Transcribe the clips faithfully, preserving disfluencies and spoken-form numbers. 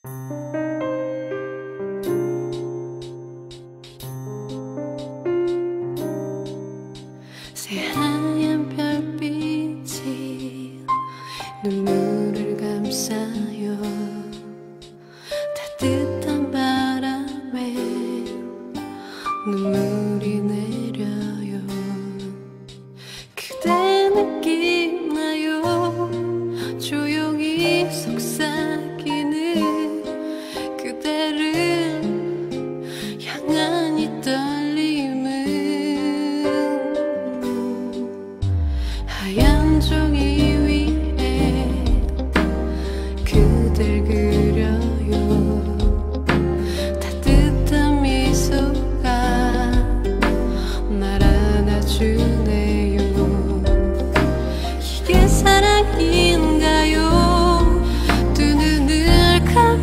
새하얀 별빛이 눈물을 감싸요. 따뜻한 바람에 눈물이 내려요. 그대 느끼나요? 조용히 속삭이는 그대를 향한 이 떨림은 하얀 종이 위에 그댈 그려요. 따뜻한 미소가 날 안아주네요. 이게 사랑인가요? 두 눈을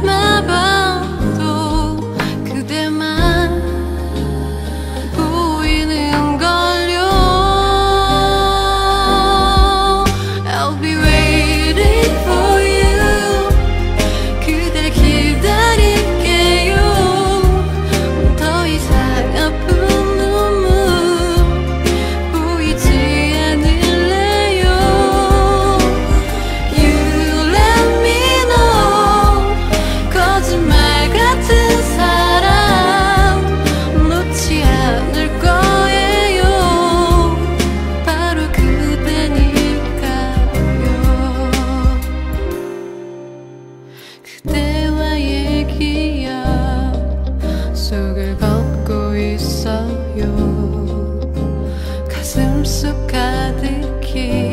감아봐도 그대만 보이는 걸요. I'll be waiting for you. 그댈 기다릴게요. 더 이상 아픈 눈물 보이지 않을래요. You let me know. 거짓말 같은 사랑 놓지 않을 거예요. 바로 그대니까요. 그대와의 기억 속을 걷고 있어요. 가슴 속 가득히